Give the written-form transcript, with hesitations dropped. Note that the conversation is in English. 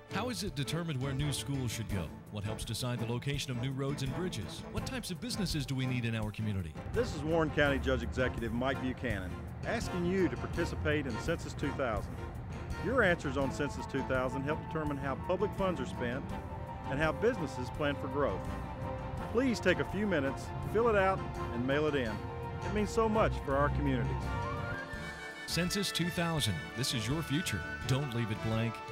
How is it determined where new schools should go? What helps decide the location of new roads and bridges? What types of businesses do we need in our community? This is Warren County Judge Executive Mike Buchanan, asking you to participate in Census 2000. Your answers on Census 2000 help determine how public funds are spent and how businesses plan for growth. Please take a few minutes, fill it out, and mail it in. It means so much for our communities. Census 2000. This is your future. Don't leave it blank.